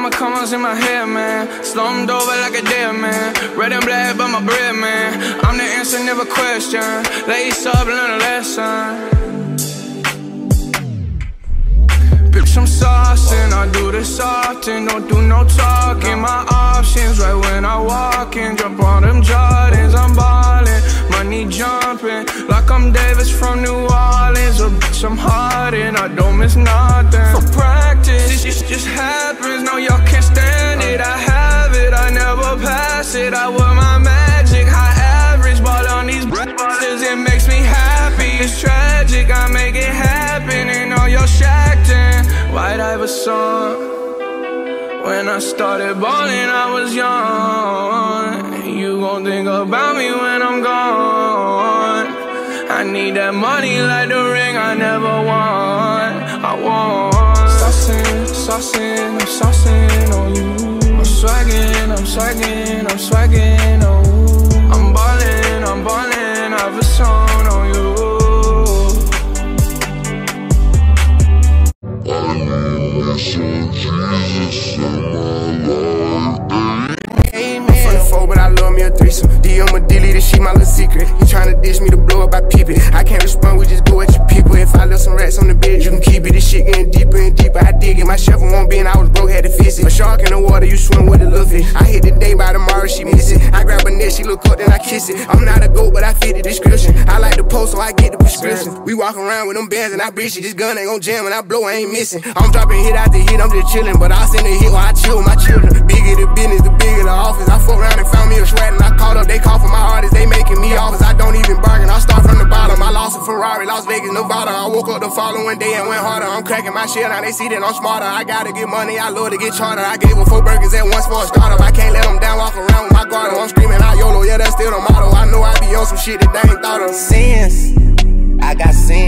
my commas in my head, man. Slumped over like a dead man. Red and black, but my bread, man. I'm the answer, never question. Lace up, learn a lesson. Bitch, I'm saucing, I do this often. Don't do no talking, my options right when I walk in. Jump on them Jordans, I'm ballin'. Money jumping, like I'm Davis from New Orleans. Or bitch, I'm hardin', I don't miss nothing. For practice, this just happens, no y'all can't stand it. I have it, I never pass it. I wear my magic, high average. Ball on these brothers, it makes me happy. It's tragic, I make it happen. And all y'all shacked in White Iverson. When I started ballin', I was young. You gon' think about me when I'm gone. I need that money like the ring I never won. I want saucin', saucin', I'm saucin' on you. I'm swaggin', I'm swaggin', I'm swaggin', oh. I'm ballin', Iverson on you. I need some Jesus in my life. From the four, but I love me a threesome. DM a dilly, this shit my little secret. He tryna dish me to blow up, I peep it. I can't respond, we just go at your people. If I left some rats on the bed, you can keep it. This shit getting deeper and deeper. I dig it, my shovel won't be, and I was broke, had to fix it. A shark in the water, you swim with a little fish. I hit the day, by tomorrow she miss it. I grab her neck, she look up, then I kiss it. I'm not a goat, but I fit the description. I like the post, so I get the prescription. We walk around with them bands and I breach it. This gun ain't gon' jam, when I blow, I ain't missing. I'm dropping hit after hit, I'm just chillin'. But I send a hit while I chill with my children. Bigger the business, the bigger the office. I fuck around and found me a sweat and I called up, they call for my artists, they making me offers. I don't even bargain, I start from the bottom. I lost a Ferrari, Las Vegas, Nevada. I woke up the following day and went harder. I'm cracking my shit, now they see that I'm smarter. I gotta get money, I love to get charter. I gave her 4 burgers at once for a startup. I can't let them down, walk around with my guard on. I'm screaming out YOLO, yeah, that's still the motto. I know I be on some shit that they ain't thought of. Sins, I got sins.